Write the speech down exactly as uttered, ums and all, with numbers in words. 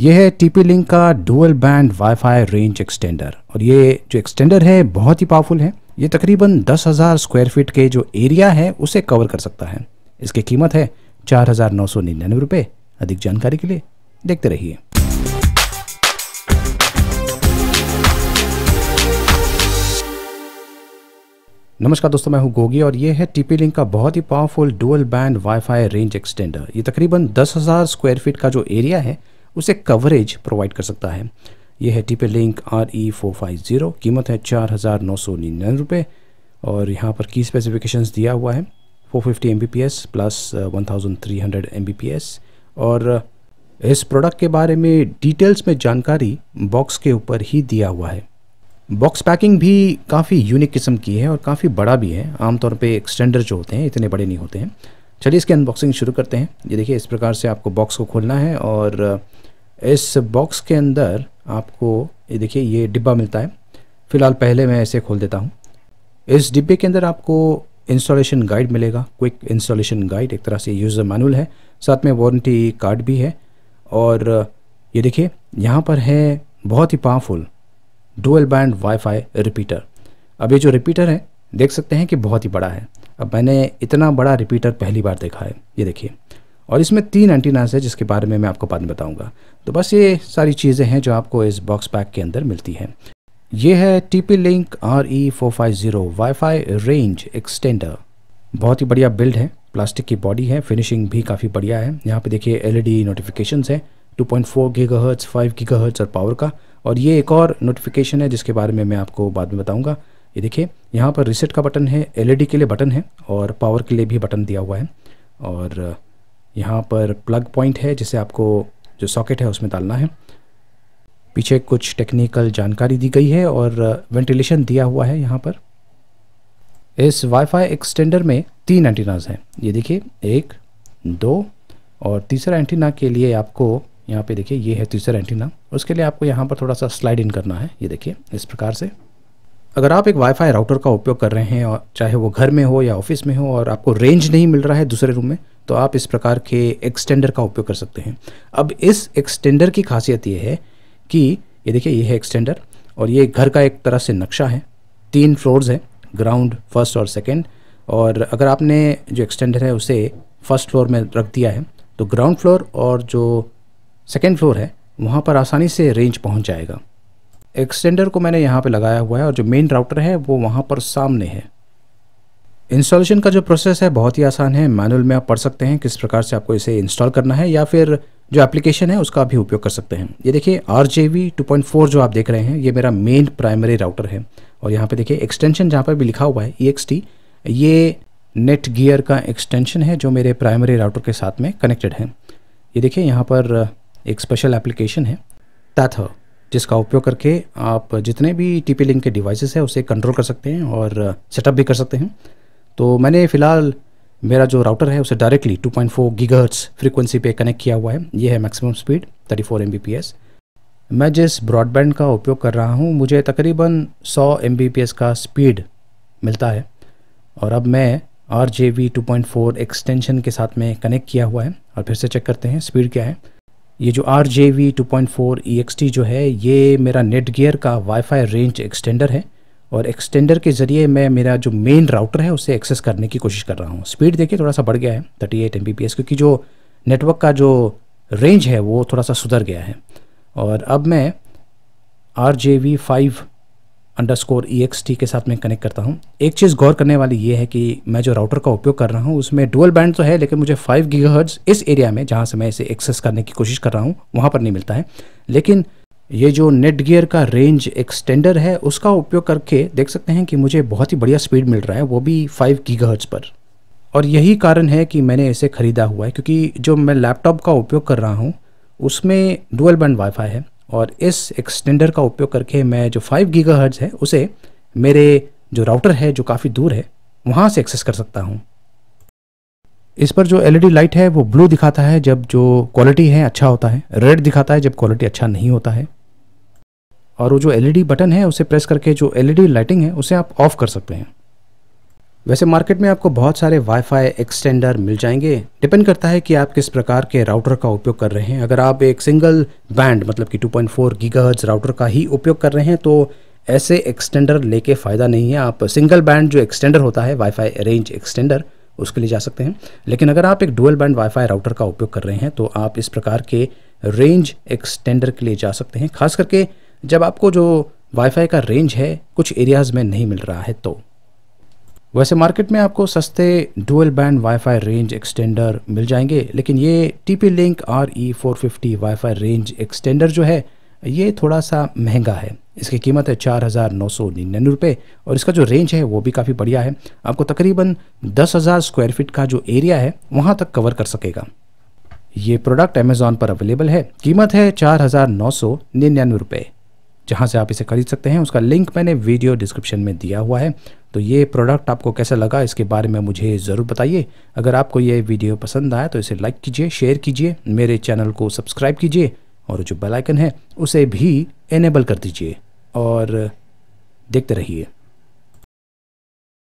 ये है TP link का dual band WiFi range extender और ये जो एक्सटेंडर है बहुत ही पावरफुल है। ये तकरीबन दस हज़ार स्क्वायर फीट के जो एरिया है उसे कवर कर सकता है। इसकी कीमत है चार हज़ार नौ सौ निन्यानवे रुपये। अधिक जानकारी के लिए देखते रहिए। नमस्कार दोस्तों, मैं हूं गोगी और ये है टीपी लिंक का बहुत ही powerful dual band WiFi range extender. ये तकरीबन दस हज़ार स्क्वायर फीट का जो एरिया है उसे कवरेज प्रोवाइड कर सकता है। ये है TP link R E four five zero. कीमत है चार हज़ार नौ सौ निन्यानवे रुपये और यहाँ पर की स्पेसिफिकेशंस दिया हुआ है four fifty M B P S plus one thousand three hundred M B P S. और इस प्रोडक्ट के बारे में डिटेल्स में जानकारी बॉक्स के ऊपर ही दिया हुआ है। बॉक्स पैकिंग भी काफ़ी यूनिक किस्म की है और काफ़ी बड़ा भी है। आमतौर पे एक्सटेंडर जो होते हैं इतने बड़े नहीं होते हैं। चलिए इसकी अनबॉक्सिंग शुरू करते हैं। ये देखिए, इस प्रकार से आपको बॉक्स को खोलना है और इस बॉक्स के अंदर आपको ये देखिए ये डिब्बा मिलता है। फ़िलहाल पहले मैं इसे खोल देता हूँ। इस डिब्बे के अंदर आपको इंस्टॉलेशन गाइड मिलेगा, क्विक इंस्टॉलेशन गाइड, एक तरह से यूज़र मैनुअल है, साथ में वारंटी कार्ड भी है। और ये देखिए यहाँ पर है बहुत ही powerful dual band WiFi repeater. अब ये जो रिपीटर है देख सकते हैं कि बहुत ही बड़ा है। अब मैंने इतना बड़ा रिपीटर पहली बार देखा है, ये देखिए। और इसमें तीन एंटीनास है जिसके बारे में मैं आपको बाद में बताऊंगा। तो बस ये सारी चीज़ें हैं जो आपको इस बॉक्स पैक के अंदर मिलती हैं। ये है TP link R E four five zero WiFi range extender. बहुत ही बढ़िया बिल्ड है, प्लास्टिक की बॉडी है, फिनिशिंग भी काफ़ी बढ़िया है। यहाँ पे देखिए एल ई डी नोटिफिकेशंस है, two point four gigahertz, five gigahertz और पावर का। और ये एक और नोटिफिकेशन है जिसके बारे में मैं आपको बाद में बताऊंगा। ये देखिए यहाँ पर रीसेट का बटन है, एल ई डी के लिए बटन है और पावर के लिए भी बटन दिया हुआ है। और यहाँ पर प्लग पॉइंट है जिसे आपको जो सॉकेट है उसमें डालना है। पीछे कुछ टेक्निकल जानकारी दी गई है और वेंटिलेशन दिया हुआ है। यहाँ पर इस वाईफाई एक्सटेंडर में तीन एंटीनास हैं। ये देखिए एक, दो और तीसरा एंटीना के लिए आपको यहाँ पे देखिए ये है तीसरा एंटीना। उसके लिए आपको यहाँ पर थोड़ा सा स्लाइड इन करना है। ये देखिए इस प्रकार से। अगर आप एक वाईफाई राउटर का उपयोग कर रहे हैं और चाहे वो घर में हो या ऑफिस में हो और आपको रेंज नहीं मिल रहा है दूसरे रूम में, तो आप इस प्रकार के एक्सटेंडर का उपयोग कर सकते हैं। अब इस एक्सटेंडर की खासियत ये है कि ये देखिए ये है एक्सटेंडर और ये घर का एक तरह से नक्शा है। तीन फ्लोर्स है, ग्राउंड, फर्स्ट और सेकेंड। और अगर आपने जो एक्सटेंडर है उसे फर्स्ट फ्लोर में रख दिया है तो ग्राउंड फ्लोर और जो सेकेंड फ्लोर है वहाँ पर आसानी से रेंज पहुँच जाएगा। एक्सटेंडर को मैंने यहाँ पे लगाया हुआ है और जो मेन राउटर है वो वहाँ पर सामने है। इंस्टॉलेशन का जो प्रोसेस है बहुत ही आसान है। मैनुअल में आप पढ़ सकते हैं किस प्रकार से आपको इसे इंस्टॉल करना है या फिर जो एप्लीकेशन है उसका भी उपयोग कर सकते हैं। ये देखिए R J V two point four जो आप देख रहे हैं ये मेरा मेन प्राइमरी राउटर है। और यहाँ पे देखिए एक्सटेंशन जहाँ पर भी लिखा हुआ है ई एक्स टी, ये नेट गियर का एक्सटेंशन है जो मेरे प्राइमरी राउटर के साथ में कनेक्टेड है। ये देखिए यहाँ पर एक स्पेशल एप्लीकेशन है टैथर, जिसका उपयोग करके आप जितने भी टीपी लिंक के डिवाइसेस है उसे कंट्रोल कर सकते हैं और सेटअप भी कर सकते हैं। तो मैंने फ़िलहाल मेरा जो राउटर है उसे directly two point four gigahertz frequency पे कनेक्ट किया हुआ है। ये है maximum speed thirty four M B P S. मैं जिस ब्रॉडबैंड का उपयोग कर रहा हूँ मुझे तकरीबन सौ एम बी पी एस का स्पीड मिलता है। और अब मैं R J V two point four extension के साथ में कनेक्ट किया हुआ है और फिर से चेक करते हैं स्पीड क्या है। ये जो R J V two point four E X T जो है ये मेरा नेट गियर का वाईफाई रेंज एक्सटेंडर है और एक्सटेंडर के ज़रिए मैं मेरा जो मेन राउटर है उसे एक्सेस करने की कोशिश कर रहा हूँ। स्पीड देखिए थोड़ा सा बढ़ गया है thirty eight M B P S, क्योंकि जो नेटवर्क का जो रेंज है वो थोड़ा सा सुधर गया है। और अब मैं R J V five underscore E X T के साथ में कनेक्ट करता हूँ। एक चीज़ गौर करने वाली ये है कि मैं जो राउटर का उपयोग कर रहा हूँ उसमें डुअल बैंड तो है, लेकिन मुझे फाइव गीगाहर्ट्ज़ इस एरिया में जहाँ से मैं इसे एक्सेस करने की कोशिश कर रहा हूँ वहाँ पर नहीं मिलता है। लेकिन ये जो नेट गियर का रेंज एक्सटेंडर है उसका उपयोग करके देख सकते हैं कि मुझे बहुत ही बढ़िया स्पीड मिल रहा है, वो भी फाइव गीगाहर्ट्ज़ पर। और यही कारण है कि मैंने इसे ख़रीदा हुआ है, क्योंकि जो मैं लैपटॉप का उपयोग कर रहा हूँ उसमें डुअल बैंड वाईफाई है और इस एक्सटेंडर का उपयोग करके मैं जो फाइव गीगाहर्ट्ज़ है उसे मेरे जो राउटर है जो काफ़ी दूर है वहाँ से एक्सेस कर सकता हूँ। इस पर जो एल ई डी लाइट है वो ब्लू दिखाता है जब जो क्वालिटी है अच्छा होता है, रेड दिखाता है जब क्वालिटी अच्छा नहीं होता है। और वो जो एल ई डी बटन है उसे प्रेस करके जो एल ई डी लाइटिंग है उसे आप ऑफ कर सकते हैं। वैसे मार्केट में आपको बहुत सारे वाईफाई एक्सटेंडर मिल जाएंगे। डिपेंड करता है कि आप किस प्रकार के राउटर का उपयोग कर रहे हैं। अगर आप एक सिंगल बैंड मतलब कि two point four gigahertz router का ही उपयोग कर रहे हैं तो ऐसे एक्सटेंडर लेके फ़ायदा नहीं है। आप सिंगल बैंड जो एक्सटेंडर होता है वाईफाई रेंज एक्सटेंडर, उसके लिए जा सकते हैं। लेकिन अगर आप एक डुअल बैंड वाईफाई राउटर का उपयोग कर रहे हैं तो आप इस प्रकार के रेंज एक्सटेंडर के लिए जा सकते हैं, खास करके जब आपको जो वाईफाई का रेंज है कुछ एरियाज़ में नहीं मिल रहा है तो। वैसे मार्केट में आपको सस्ते dual band WiFi range extender मिल जाएंगे, लेकिन ये T P link R E four fifty WiFi range extender जो है ये थोड़ा सा महंगा है। इसकी कीमत है चार हज़ार नौ सौ निन्यानवे रुपये और इसका जो रेंज है वो भी काफ़ी बढ़िया है। आपको तकरीबन दस हज़ार स्क्वायर फीट का जो एरिया है वहाँ तक कवर कर सकेगा। ये प्रोडक्ट अमेज़ॉन पर अवेलेबल है। कीमत है चार हज़ार नौ सौ निन्यानवे रुपये। जहाँ से आप इसे खरीद सकते हैं उसका लिंक मैंने वीडियो डिस्क्रिप्शन में दिया हुआ है। तो ये प्रोडक्ट आपको कैसा लगा इसके बारे में मुझे ज़रूर बताइए। अगर आपको ये वीडियो पसंद आया तो इसे लाइक कीजिए, शेयर कीजिए, मेरे चैनल को सब्सक्राइब कीजिए और जो बेल आइकन है उसे भी इनेबल कर दीजिए और देखते रहिए।